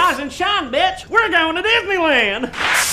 Rise and shine, bitch. We're going to Disneyland.